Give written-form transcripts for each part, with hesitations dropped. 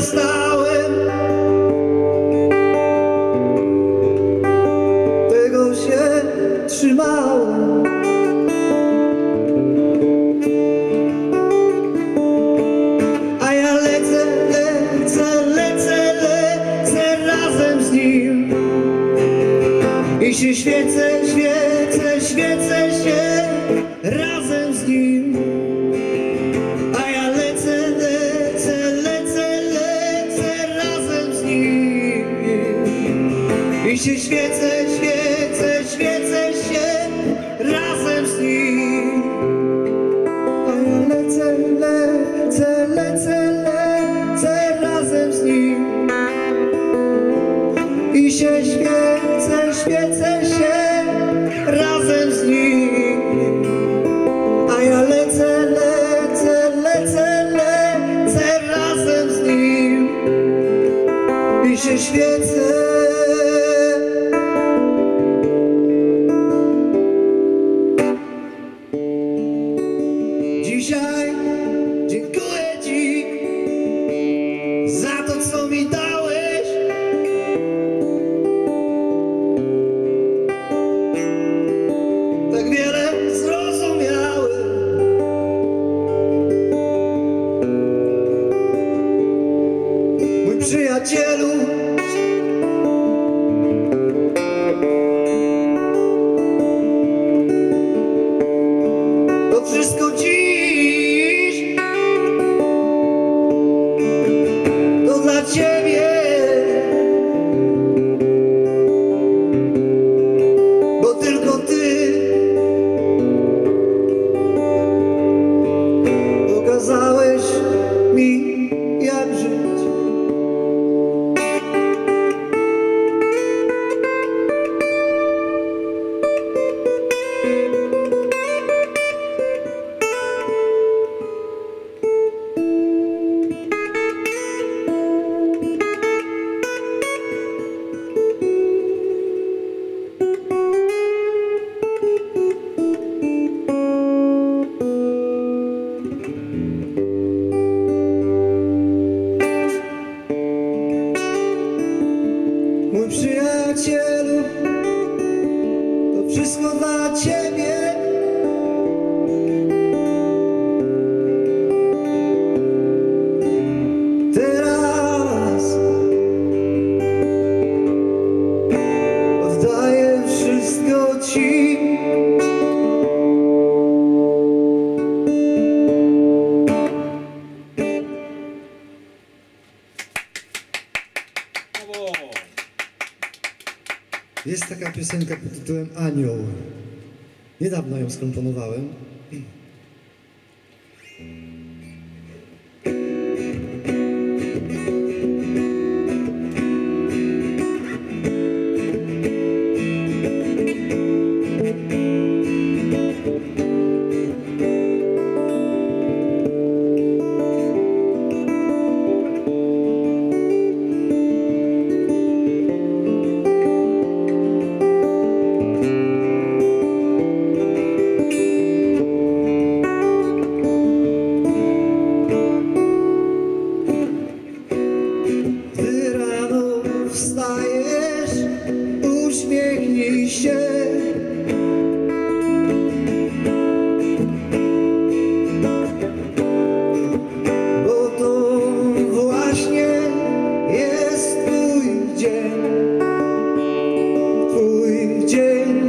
dostałem, tego się trzymałem. A ja lecę, lecę, lecę, lecę razem z nim i się świecę, świecę, świecę się razem z nim. A ja lecę, lecę, lecę, lecę razem z nim i się świecę, świecę, świecę się razem z nim. A ja lecę, lecę, lecę, lecę razem z nim i się świecę, świecę się razem z nim. A ja lecę, lecę, lecę, lecę razem z nim i się świecę. Dzisiaj dziękuję Ci za to, co mi dałeś. Tak wiele zrozumiałem. Mój przyjacielu, to wszystko dziś to dla Ciebie, bo tylko Ty pokazałeś mi, jak żyć. Mój przyjacielu, to wszystko dla Ciebie. Teraz oddaję wszystko Ci. Jest taka piosenka pod tytułem Anioł. Niedawno ją skomponowałem. Wstajesz, uśmiechnij się. Bo to właśnie jest Twój dzień. Twój dzień.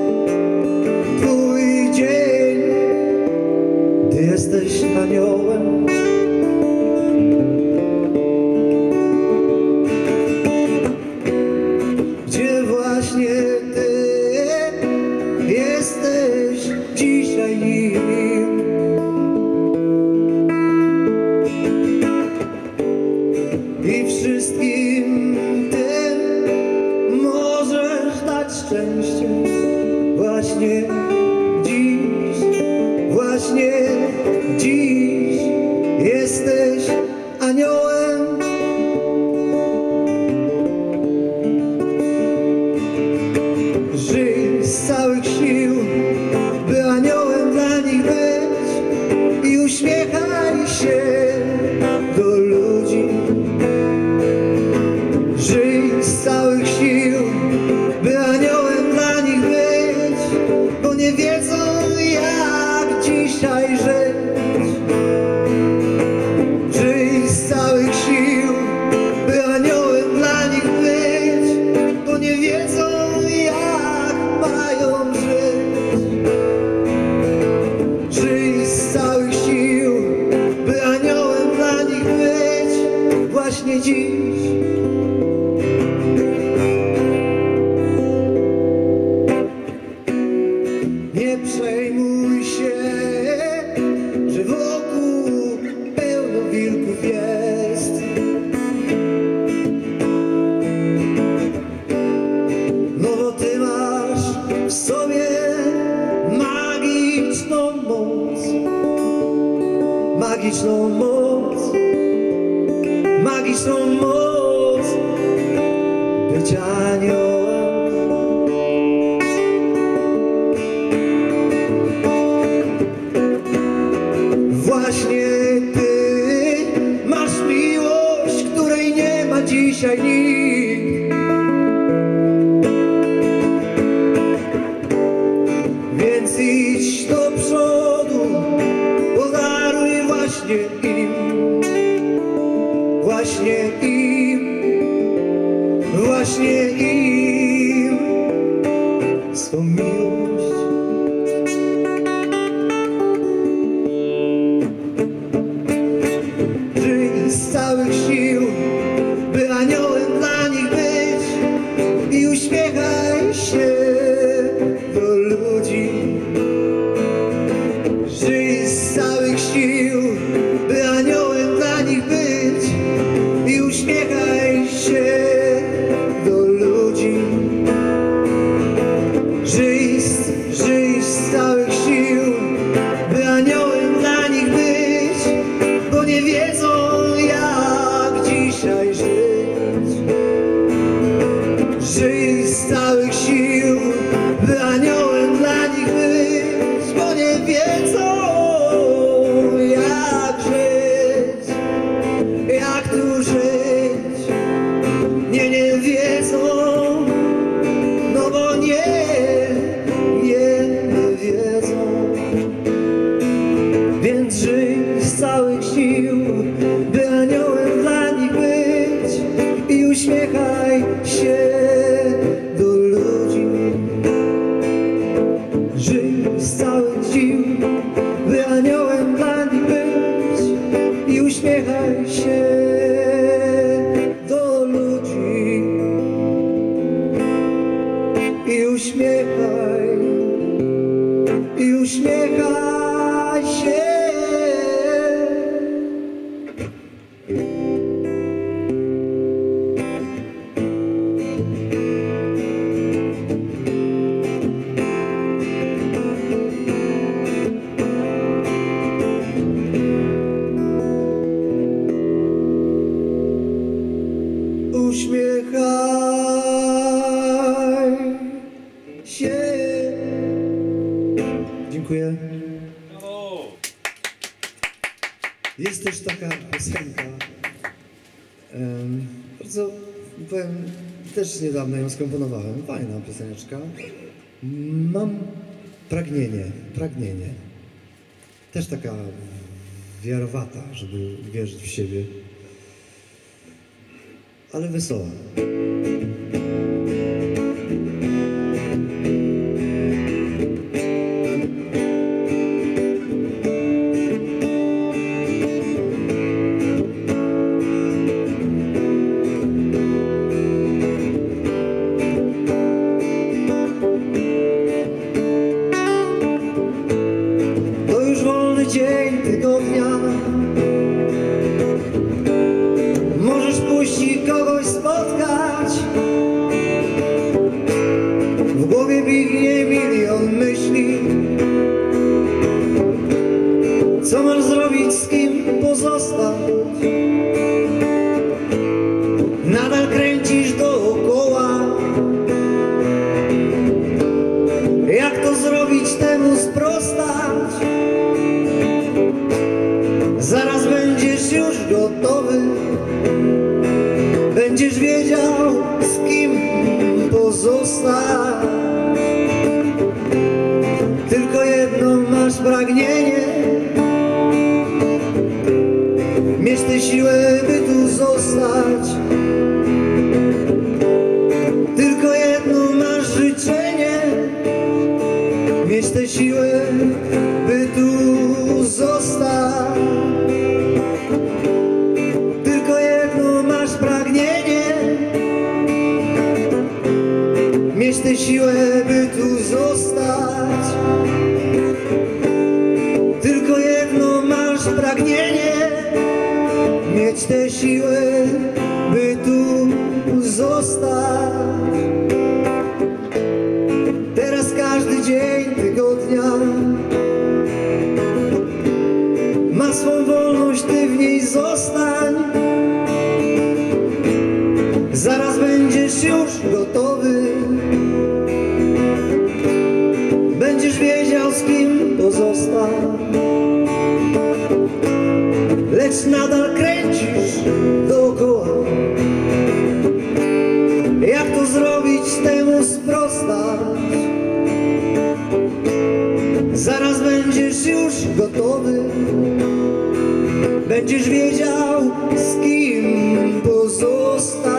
Twój dzień. Ty jesteś aniołem. Właśnie Ty jesteś dzisiaj nim. I wszystkim tym możesz dać szczęście. Właśnie dziś jesteś aniołem. Żyj z całych sił, by aniołem dla nich być i uśmiechaj się do ludzi. właśnie dziś. Nie przejmuj się, że wokół pełno wilków jest. No bo ty masz w sobie magiczną moc, magiczną moc, magiczną moc bycia aniołem. Właśnie ty masz miłość, której nie ma dzisiaj nikt. Więc idź do przodu, podaruj właśnie im, właśnie im, właśnie im swą miłość. Żyj z całych sił, by aniołem dla nich być i uśmiechaj się do ludzi. Żyj z całych sił, by aniołem dla nich być i uśmiechaj się do ludzi. Żyj z całych sił, by aniołem dla nich być, bo nie wiedzą jak dzisiaj żyć. Żyj z całych sił, by aniołem dla nich być, bo nie wiedzą jak żyć, jak tu żyć. Nie wiedzą, no bo nie wiedzą. Więc żyj z całych sił, by aniołem dla nich być i uśmiechaj się do ludzi. Żyj z całych sił, by aniołem dla nich być i uśmiechaj się do ludzi. I uśmiechaj się. Uśmiechaj się. Dziękuję. Jest też taka piosenka, bardzo, powiem, też niedawno ją skomponowałem, fajna pioseneczka. Mam pragnienie. Też taka wiarowata, żeby wierzyć w siebie, ale wesoła. To już wolny dzień tygodnia, możesz pójść i kogoś spotkać. W głowie biegnie milion myśli, co masz zrobić, z kim pozostać. Nadal kręcisz dookoła, jak to zrobić, temu sprostać. Zaraz będziesz już gotowy, będziesz wiedział, z kim pozostać. Tylko jedno masz pragnienie, mieć tę siłę, by tu zostać. Tylko jedno masz życzenie, mieć tę siłę, by tu zostać. Tylko jedno tę siłę, by tu zostać. Tylko jedno masz pragnienie, mieć tę siłę, by tu zostać. Teraz każdy dzień tygodnia ma swą wolność, ty w niej zostań. Zaraz będziesz już gotowy, będziesz wiedział, z kim pozostać. Lecz nadal kręcisz dookoła. Jak to zrobić, temu sprostać? Zaraz będziesz już gotowy, będziesz wiedział, z kim pozostać.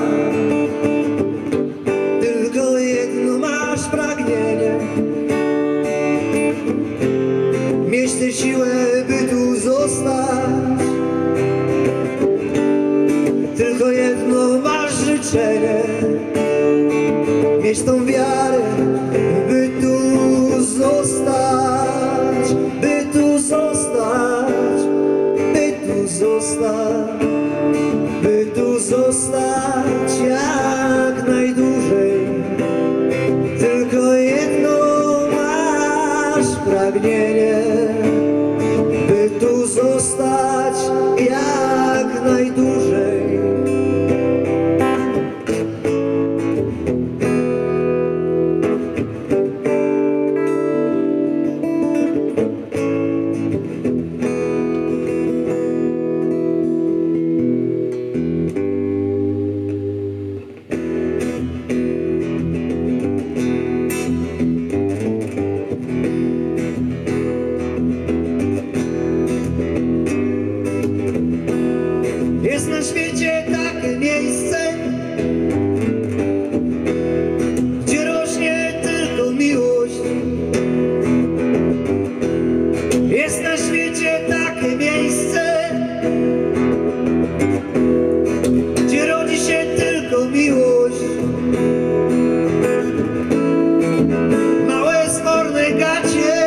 Tylko jedno masz pragnienie, mieć tę siłę, by tu zostać. Tylko jedno masz życzenie, mieć tą wiarę, by tu zostać, by tu zostać, by tu zostać, by tu zostać jak najdłużej. Tylko jedno masz pragnienie, by tu zostać jak najdłużej. Jest na świecie takie miejsce, gdzie rośnie tylko miłość. Jest na świecie takie miejsce, gdzie rodzi się tylko miłość. Małe skorne gacie,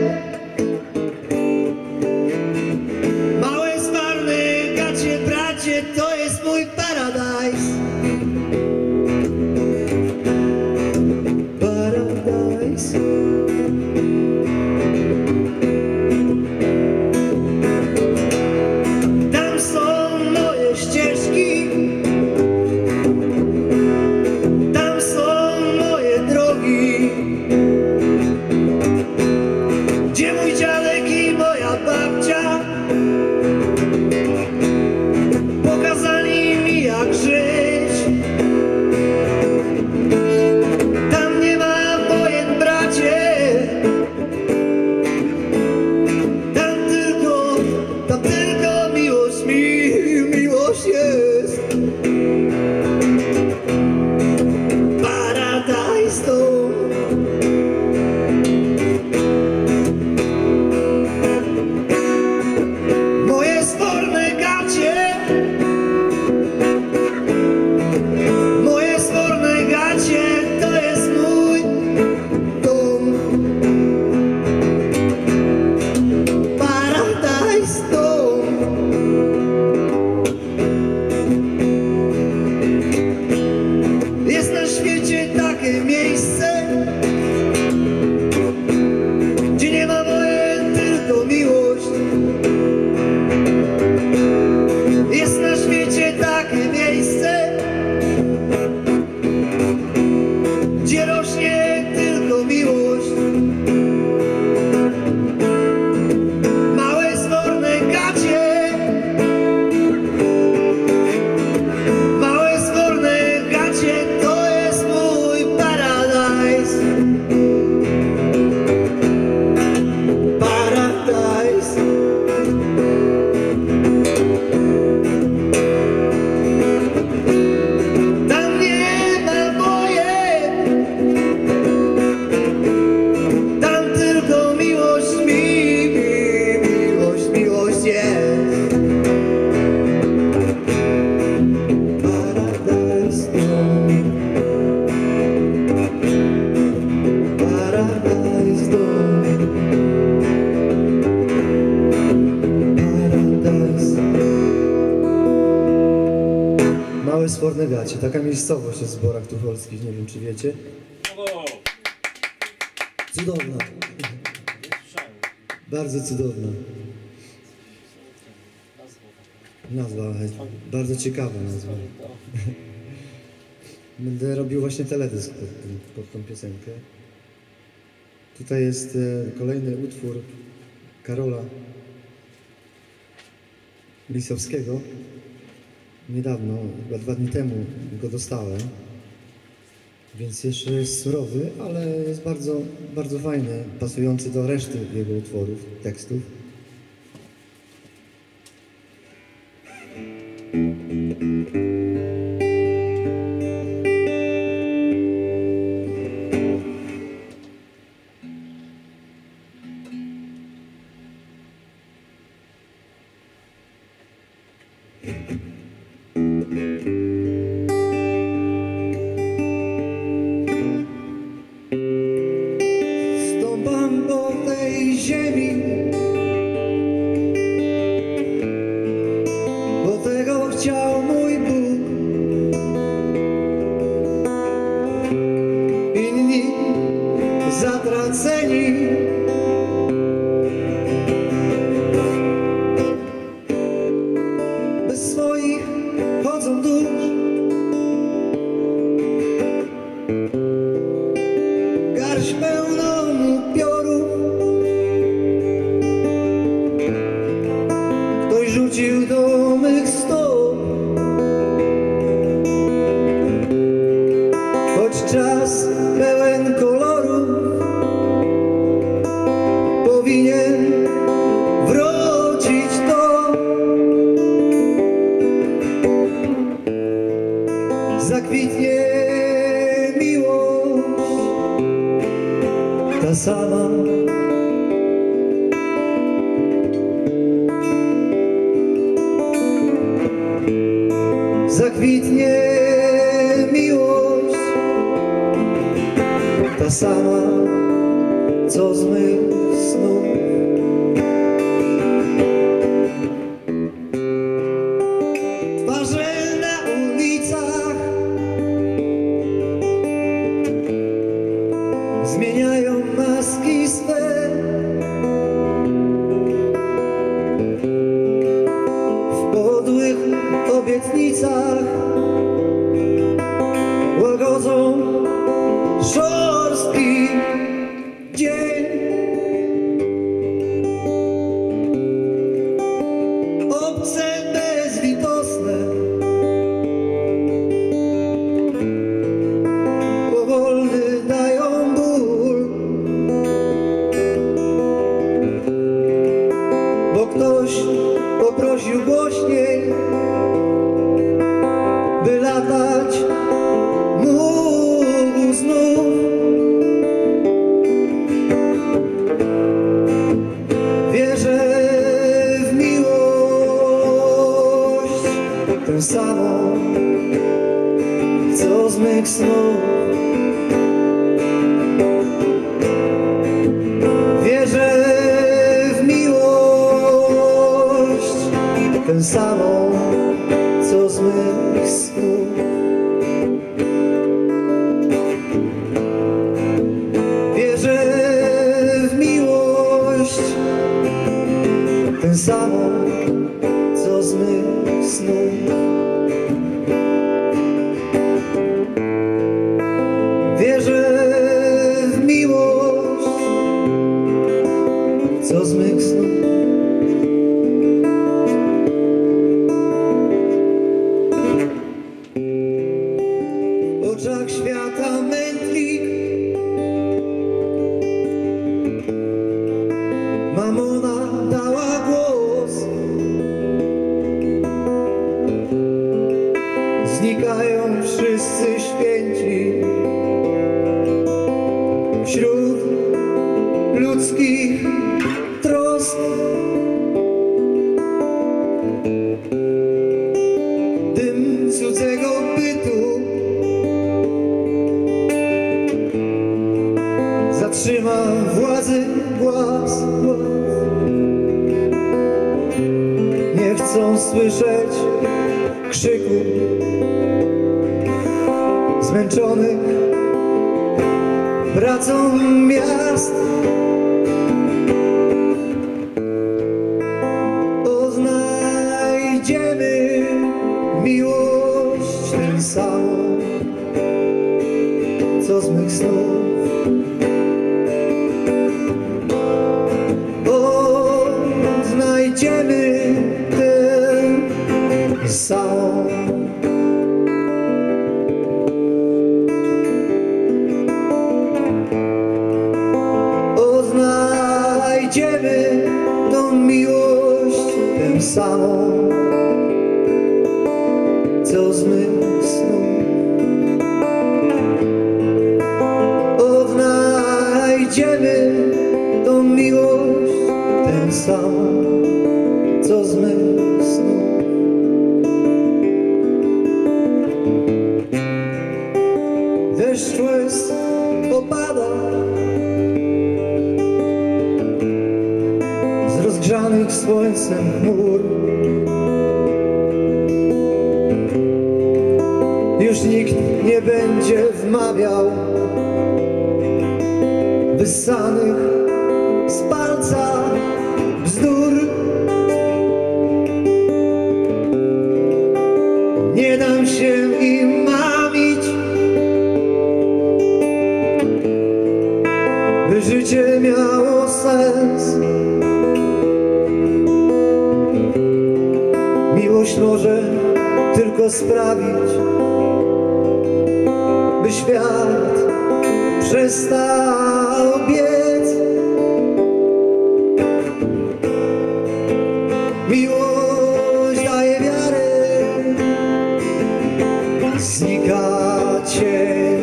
to jest mój paradise. Paradise. Tam są moje ścieżki, tam są moje drogi, gdzie mój dziadek i moja babcia pokazali mi, Małe Sfornegacie, taka miejscowość jest w Borach Tucholskich, nie wiem czy wiecie. Cudowna. Bardzo cudowna. Nazwa, bardzo ciekawa nazwa. Będę robił właśnie teledysk pod tą piosenkę. Tutaj jest kolejny utwór Karola Lisowskiego. Niedawno, chyba 2 dni temu go dostałem. Więc jeszcze jest surowy, ale jest bardzo, bardzo fajny, pasujący do reszty jego utworów, tekstów. Stąpam po tej ziemi, bo tego chciał mój Bóg. Inni zatraceni, bez swoich chodzą dusz. Garść pełną upiorów ktoś rzucił do mych stóp. Choć czas pełen kolorów powinien wrócić to. Zakwitnie miłość ta sama. Zakwitnie miłość ta sama, co z mych snów. Twarze na ulicach zmieniają maski swe. W podłych obietnicach łagodzą szorstki dzień. Obce bezlitosne powolny dają ból, bo ktoś poprosił głośniej, by latać mógł znów. Wierzę w miłość tę samą, co z mych snów. Wierzę w miłość tę samą, co z mych snów. Wierzę w miłość tę samą, co z mych snów. Wierzę w miłość, co z mych snów. W oczach świata mętlik mamona dała głos. Znikają wszyscy święci wśród ludzkich trosk. Dym cudzego bytu zatrzyma władzy głaz. Nie chcą słyszeć krzyku zmęczonych pracą miast. Odnajdziemy miłość tę samą, co z mych snów. Odnajdziemy tę samą. Odnajdziemy tą miłość tę samą, co z mych snów. Odnajdziemy tą miłość tę samą, co z mych snów. Deszcz łez opada z rozgrzanych słońcem chmur. Już nikt nie będzie wmawiał wyssanych z palca bzdur. Nie dam się im mamić, by życie miało sens. Miłość może tylko sprawić, by świat przestał biec. Miłość daje wiarę, znika cień.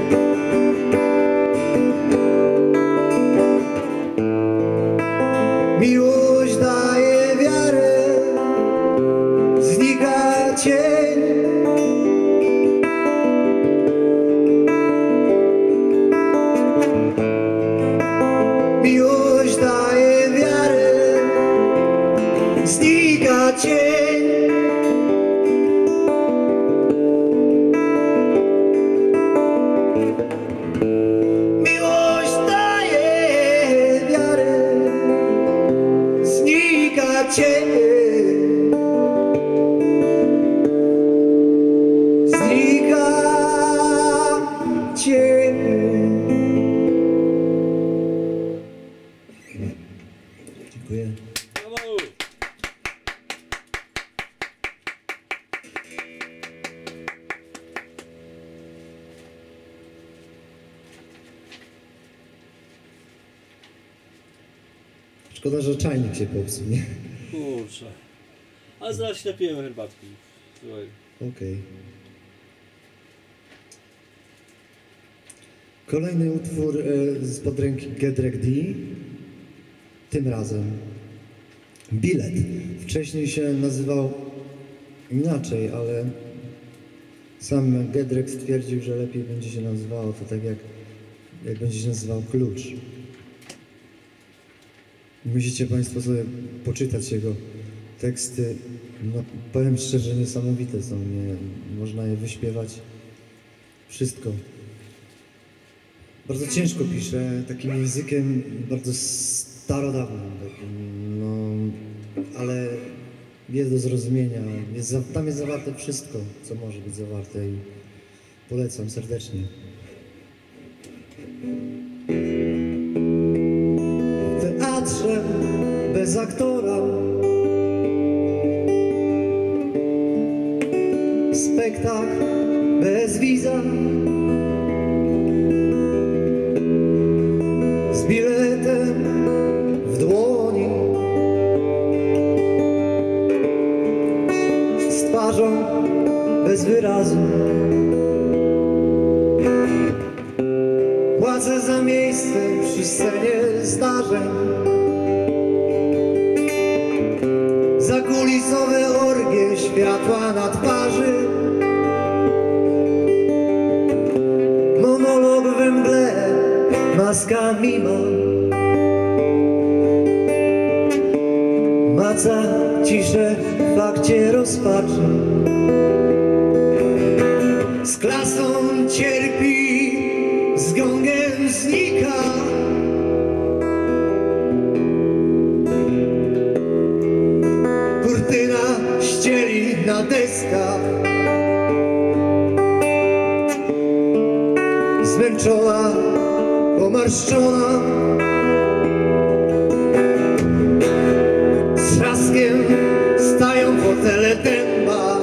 Miłość daje wiarę, znika cień. Miłość daje wiarę, znika cień. Miłość daje wiarę, znika cień. Znika cień. Dziękuję. Szkoda, że czajnik się popsuł, nie? Kurczę. Ale zaraz ślepimy herbatki. Słuchaj. Okej. Kolejny utwór spod ręki Gedrek D. Tym razem Bilet. Wcześniej się nazywał inaczej, ale sam Gedrek stwierdził, że lepiej będzie się nazywało to tak jak będzie się nazywał Klucz. Musicie Państwo sobie poczytać jego teksty. No, powiem szczerze, niesamowite są. Nie, można je wyśpiewać. Wszystko. Bardzo ciężko pisze, takim językiem bardzo starodawnym. Takim, no, ale jest do zrozumienia. Tam jest zawarte wszystko, co może być zawarte i polecam serdecznie. W teatrze bez aktora, spektakl bez widza, z biletem w dłoni, z twarzą bez wyrazu. Płacę za miejsce przy scenie zdarzeń, za kulisowe orgie światła na twarzy, monolog we mgle, maska mimo, maca ciszę w fakcie rozpaczy. klasą cierpi, z gongiem znika. Kurtyna ścieli na deskach, zmęczona, pomarszczona. Z traskiem stają fotele dęba.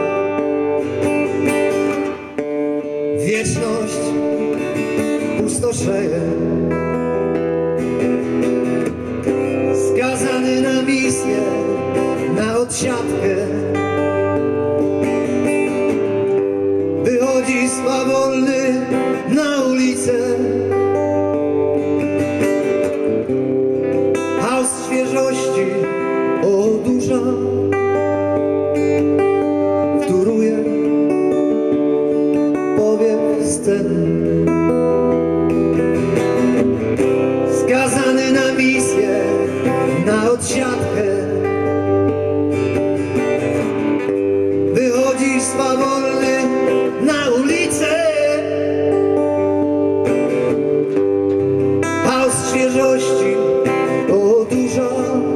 Wieczność pustoszeje. Skazany na misję, na odsiadkę. Wychodzi swawolny na ulicę. Chaos świeżości odurza. Wtóruje powiew sceny. Skazany na misję, na odsiadkę. Wychodzi swawolny na ulicę. Chaos świeżości odurza.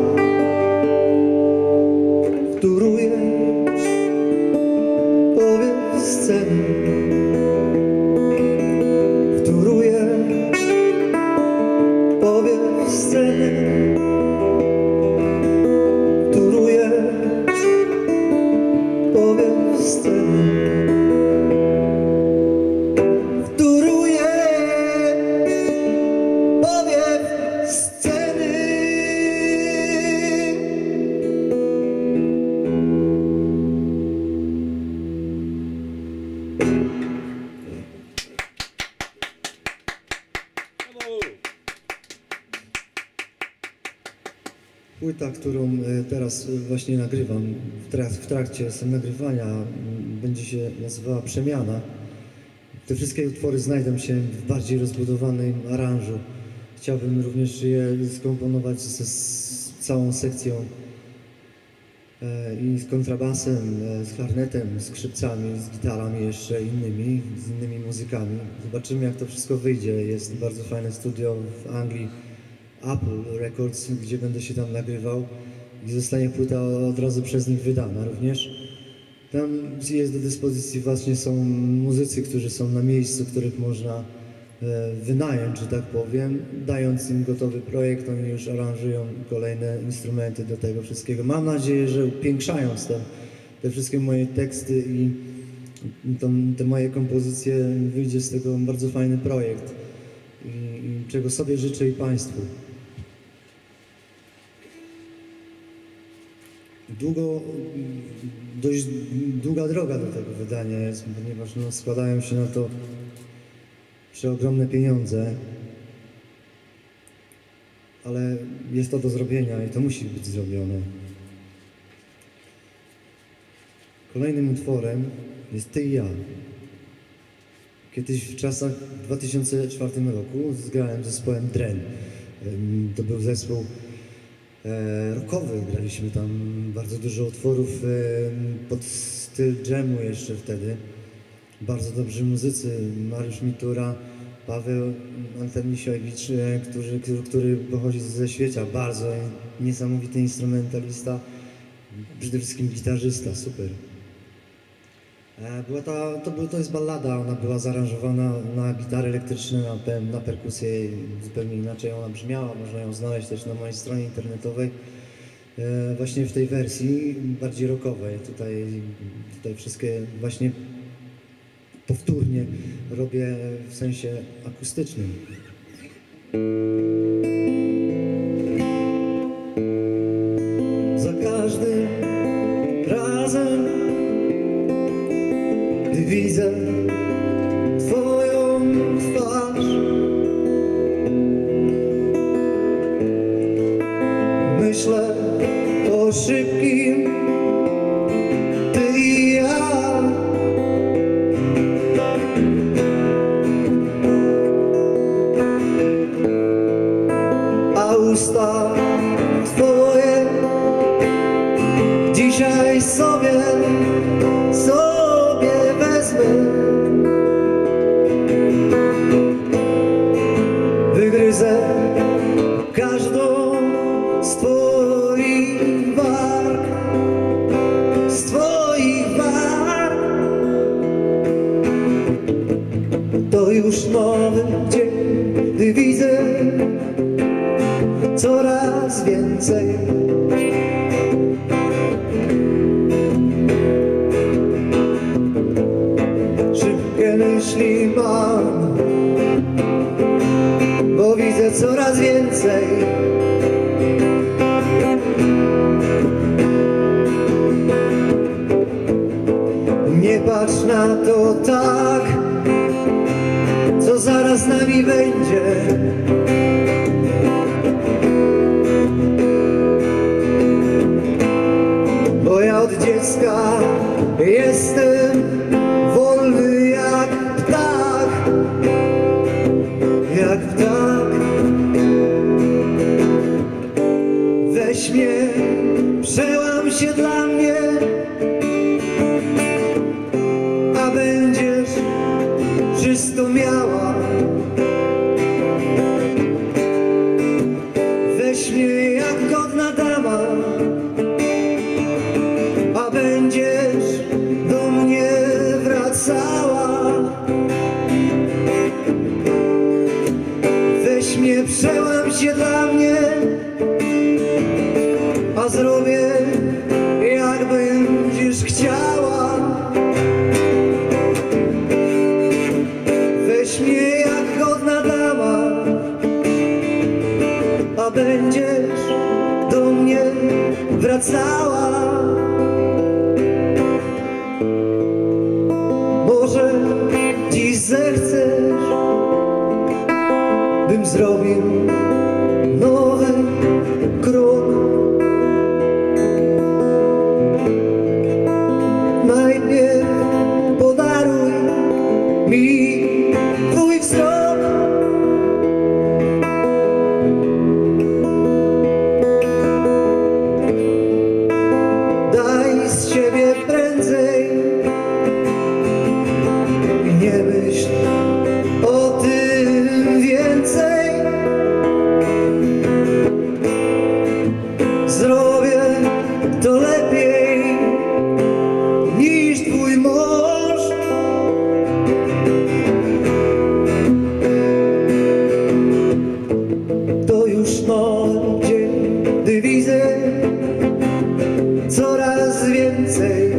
Wtóruje powiew sceny. Wtóruje powiew sceny. Wtóruje powiew sceny. Wtóruje powiew sceny. Brawo! Płyta, którą teraz właśnie nagrywam, w trakcie nagrywania, będzie się nazywała Przemiana. Te wszystkie utwory znajdą się w bardziej rozbudowanym aranżu. Chciałbym również je skomponować z całą sekcją i z kontrabasem, z klarnetem, skrzypcami, z gitarami jeszcze innymi, z innymi muzykami. Zobaczymy, jak to wszystko wyjdzie. Jest bardzo fajne studio w Anglii, Apple Records, gdzie będę się tam nagrywał i zostanie płyta od razu przez nich wydana również. Tam jest do dyspozycji właśnie są muzycy, którzy są na miejscu, których można wynająć, że tak powiem. Dając im gotowy projekt, oni już aranżują kolejne instrumenty do tego wszystkiego. Mam nadzieję, że upiększając te wszystkie moje teksty i te moje kompozycje, wyjdzie z tego bardzo fajny projekt. I czego sobie życzę i Państwu. Dość długa droga do tego wydania jest, ponieważ składają się na to przeogromne pieniądze, ale jest to do zrobienia i to musi być zrobione. Kolejnym utworem jest Ty i ja. Kiedyś w czasach w 2004 roku zgrałem z zespołem Dren. To był zespół rockowy, graliśmy tam bardzo dużo utworów pod styl dżemu jeszcze wtedy. Bardzo dobrzy muzycy, Mariusz Mitura, Paweł Antonisiewicz, który pochodzi ze Świecia, bardzo niesamowity instrumentalista, przede wszystkim gitarzysta, super. To jest ballada, ona była zaaranżowana na gitary elektryczne, na perkusję, zupełnie inaczej ona brzmiała, można ją znaleźć też na mojej stronie internetowej. Właśnie w tej wersji bardziej rockowej, tutaj wszystkie właśnie powtórnie robię w sensie akustycznym. Za każdym razem, gdy widzę Twoją twarz, myślę o szybkim Ty i ja. A usta Twoje dzisiaj sobie wezmę. coraz więcej. Szybkie myśli mam, bo widzę coraz więcej. Nie patrz na to tak, co zaraz z nami będzie. Bo ja od dziecka jestem wolny jak ptak, jak ptak. Weź mnie, przełam się dla mnie, a będziesz wszystko miała. Weź mnie jak godna dama, a będziesz do mnie wracała. Weź mnie, przełam się dla mnie, a zrobię jak będziesz chciała. Weź mnie jak godna dama, a będziesz do mnie wracała. Może dziś zechcesz, bym zrobił nowy krok. Najpierw podaruj mi twój wzrok. Daj z siebie prędzej i nie myśl o tym więcej. Zrobię to lepiej niż twój mąż. To już nowy dzień, gdy widzę coraz więcej.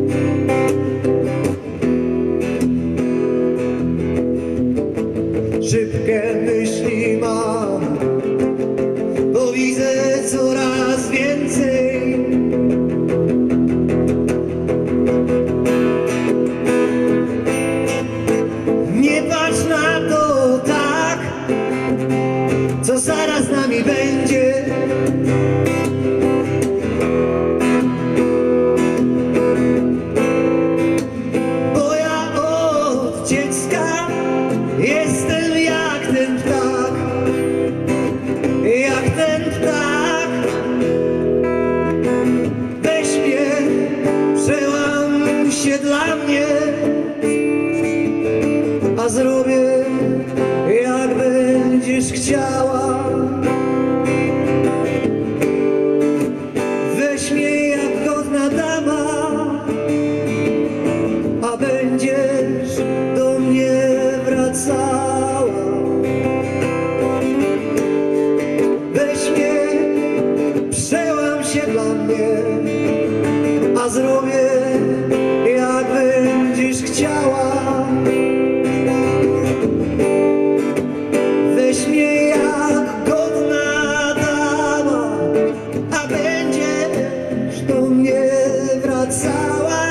Szybkie myśli mam, bo widzę coraz więcej. Nie patrz na to tak, co zaraz z nami będzie. Bo ja od dziecka jestem jak ten ptak, jak ten ptak. Weź mnie, przełam się dla mnie, a zrobię jak będziesz chciała. Weź mnie jak godna dama, a będziesz do mnie wracała. Weź mnie, przełam się dla mnie, a zrobię jak będziesz chciała. Weź mnie jak godna dama, a będziesz do mnie wracała.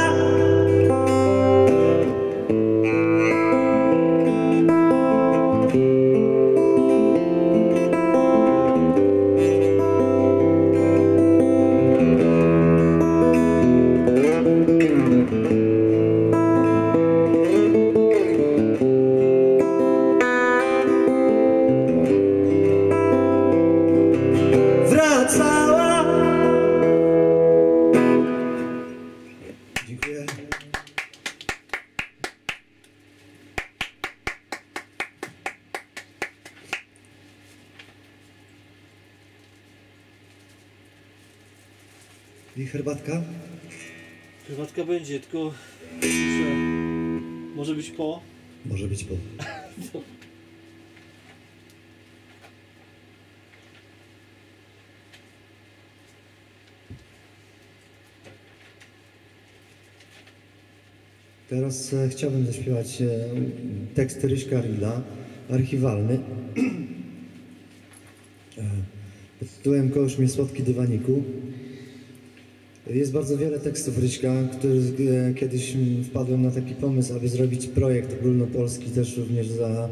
Wracała. Dziękuję. I herbatka? Herbatka będzie, tylko muszę... Może być po? Może być po. Teraz chciałbym zaśpiewać tekst Ryśka Rilla, archiwalny, pod tytułem Kołysz mnie słodki dywaniku. Jest bardzo wiele tekstów Ryśka, który kiedyś wpadłem na taki pomysł, aby zrobić projekt ogólnopolski, też również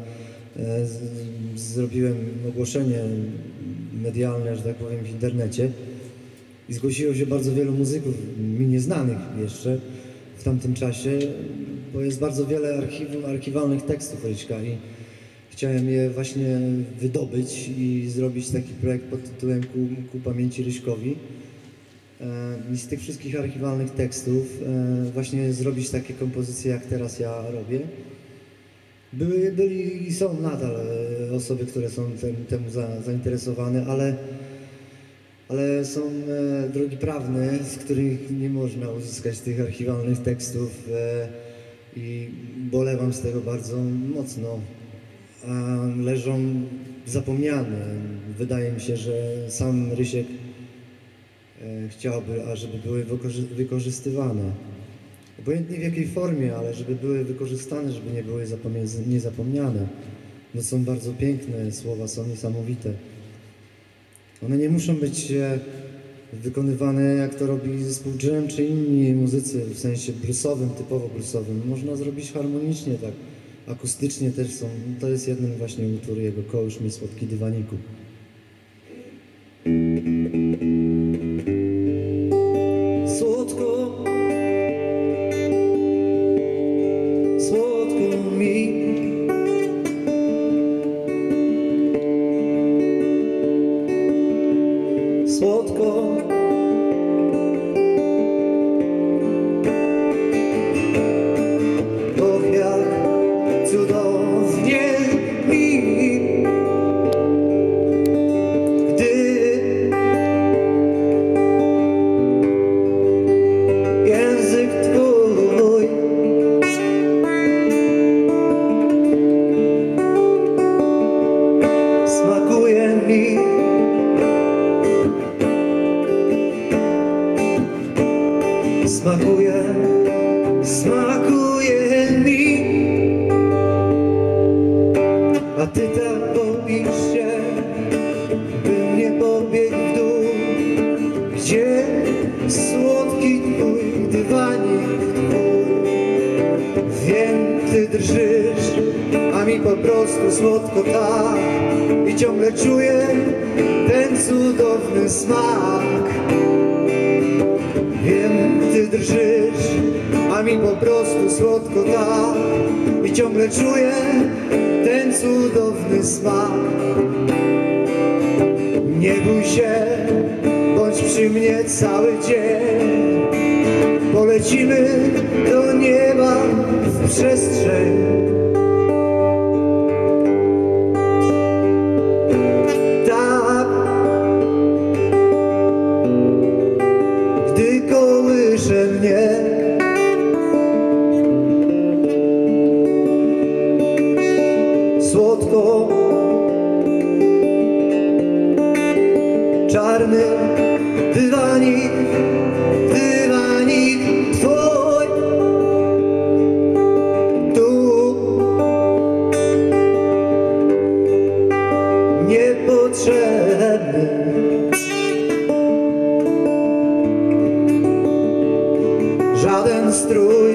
zrobiłem ogłoszenie medialne, że tak powiem, w internecie i zgłosiło się bardzo wielu muzyków, mi nieznanych jeszcze w tamtym czasie, bo jest bardzo wiele archiwalnych tekstów Ryśka i chciałem je właśnie wydobyć i zrobić taki projekt pod tytułem Ku pamięci Ryśkowi. I z tych wszystkich archiwalnych tekstów właśnie zrobić takie kompozycje, jak teraz ja robię. Byli i są nadal osoby, które są temu zainteresowane, ale są drogi prawne, z których nie można uzyskać tych archiwalnych tekstów i bolewam z tego bardzo mocno. Leżą zapomniane. Wydaje mi się, że sam Rysiek chciałby, ażeby były wykorzystywane. Obojętnie w jakiej formie, ale żeby były wykorzystane, żeby nie były niezapomniane. No są bardzo piękne, słowa są niesamowite. One nie muszą być wykonywane, jak to robi zespół Dżem czy inni muzycy, w sensie bluesowym, typowo bluesowym. Można zrobić harmonicznie, tak, akustycznie też są. To jest jeden właśnie utwór jego, Kołysz mnie słodki dywaniku. Słodko, słodko mi, słodko, och jak cudownie mi, gdy język Twój smakuje mi. Smakuje, smakuje mi, a Ty tak boisz się, bym nie pobiegł w dół, gdzie słodki Twój dywanik Twój. Wiem, Ty drżysz, a mi po prostu słodko tak i ciągle czuję ten cudowny smak. Wiem, Ty drżysz, a mi po prostu słodko tak i ciągle czuję ten cudowny smak. Nie bój się, bądź przy mnie cały dzień. Polecimy do nieba w przestrzeń. Kołysze mnie, słodko, czarny dywanik, dywanik Twój. Tu niepotrzebny żaden strój,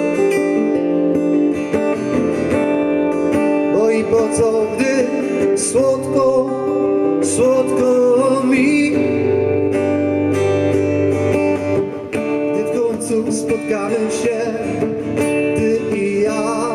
bo i po co, gdy słodko, słodko mi, gdy w końcu spotkamy się, Ty i ja,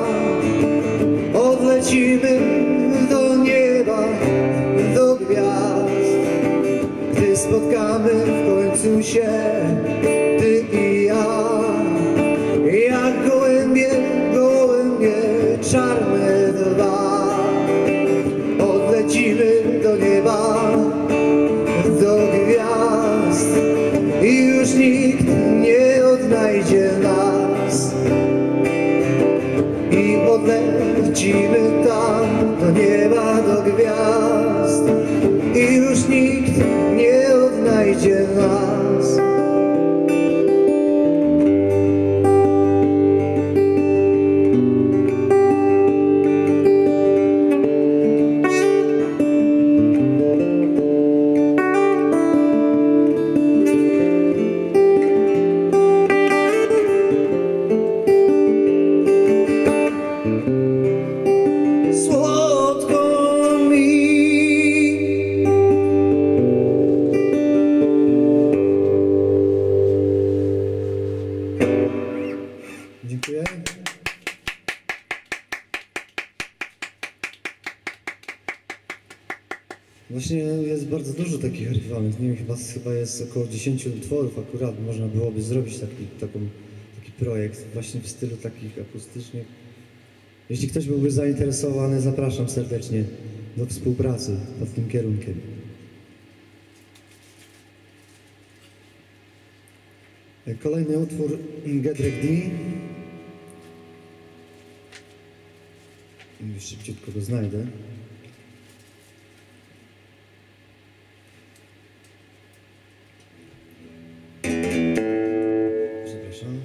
odlecimy do nieba, do gwiazd, gdy spotkamy w końcu się, Ty i ja. Jak gołębie, gołębie czarne dwa, odlecimy do nieba, do gwiazd i już nikt nie odnajdzie nas. I odlecimy tam do nieba, do gwiazd i już nikt nie odnajdzie nas. Dziękuję. Właśnie jest bardzo dużo takich archiwalnych, nie wiem, chyba jest około 10 utworów akurat, można byłoby zrobić taki projekt właśnie w stylu takich akustycznych. Jeśli ktoś byłby zainteresowany, zapraszam serdecznie do współpracy pod tym kierunkiem. Kolejny utwór Gedrek D. Szybciutko go znajdę. Przepraszam.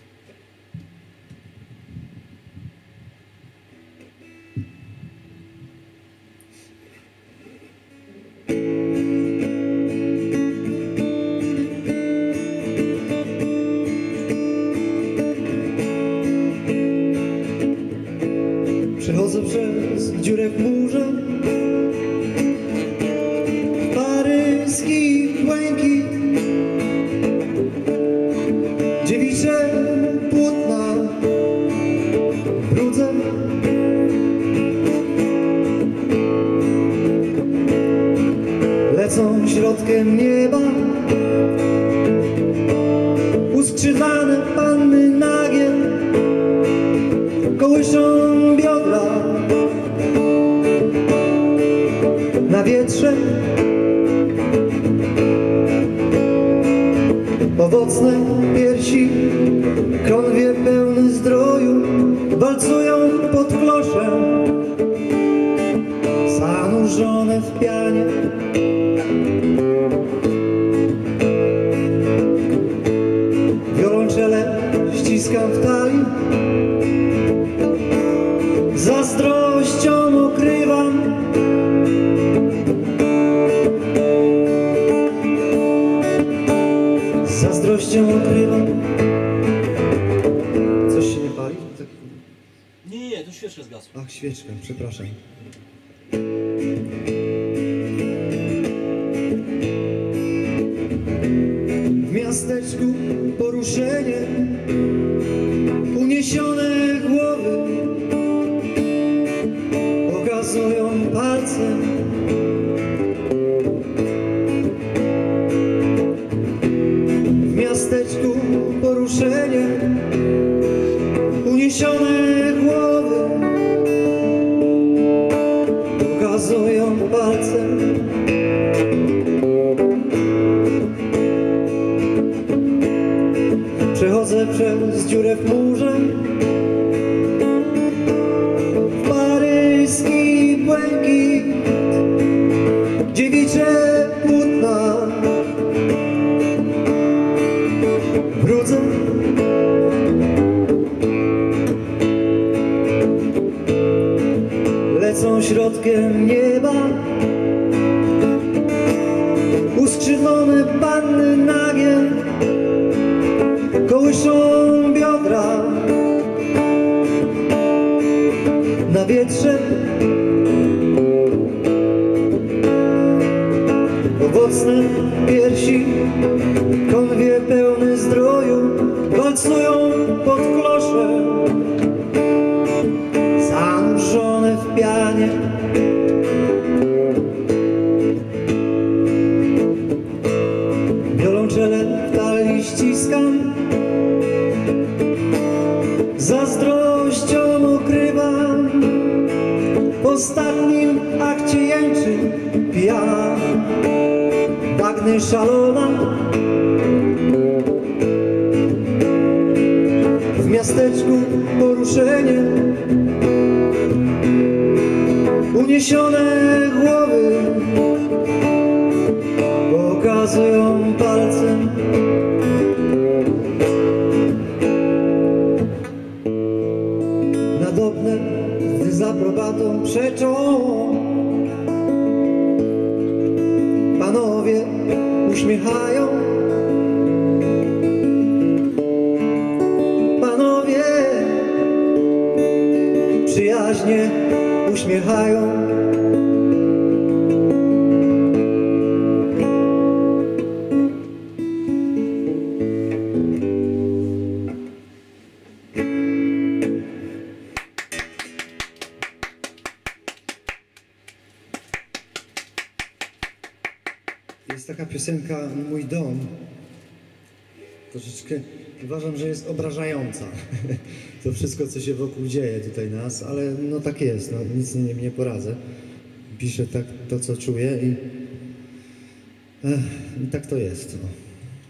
Przechodzę przez dziurę w murze, paryski błękit, dziewicze płótna brudzę. Lecą środkiem nieba uskrzywane panny nagie, kołyszą biodra na wietrze. Owocne piersi, konwie pełny zdroju, walcują pod kloszem, zanurzone w pianie. Wiolonczele ściskam w talii, zazdrością okrywam. Zazdrością okrywam. Coś się nie pali? Tak... Nie, to świeczka zgasła. Ach, świeczka, przepraszam. W miasteczku poruszenie, uniesione głowy pokazują palcem. W miasteczku poruszenie, uniesione głowy pokazują palcem. Przechodzę przez dziurę w murze, w paryski błękit, dziewicze płótna brudzę. Lecą środkiem nieba uskrzydlone panny nagie, kołyszą biodra na wietrze. Owocne piersi, konwie pełny zdroju, walcują pod kloszem, zanurzone w pianie. Wiolonczele w talii ściskam, zazdrością okrywam. W ostatnim akcie jęczy pijana, bagny szalona. W miasteczku poruszenie, uniesione głowy pokazują palcem. Nadobne, gdy z aprobatą przeczą, panowie uśmiechają. Panowie przyjaźnie uśmiechają. Jest taka piosenka Mój dom. Troszeczkę uważam, że jest obrażająca. To wszystko, co się wokół dzieje tutaj nas, ale no tak jest, no, nic nie poradzę. Piszę tak to, co czuję i tak to jest. No.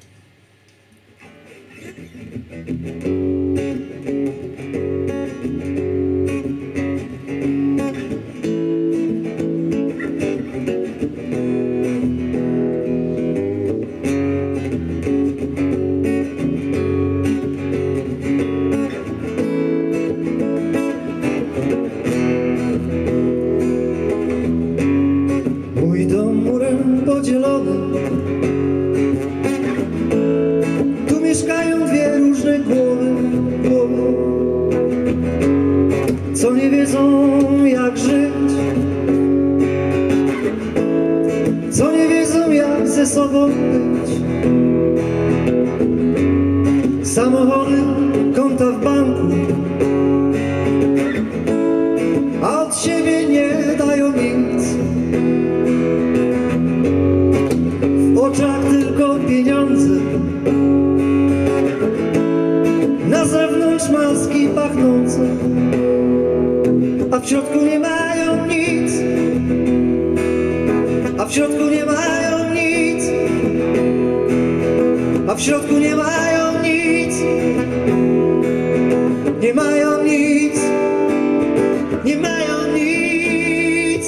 Mój dom murem podzielony, tu mieszkają dwie różne głowy, co nie wiedzą jak żyć, co nie wiedzą jak ze sobą być. Samochody, konta w banku, a od siebie nie dają nic. W oczach tylko pieniądze, na zewnątrz maski pachnące, a w środku nie mają nic. A w środku nie mają nic. A w środku nie mają nic. Nie mają nic. Nie mają nic.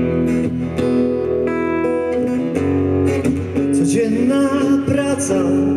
Codzienna praca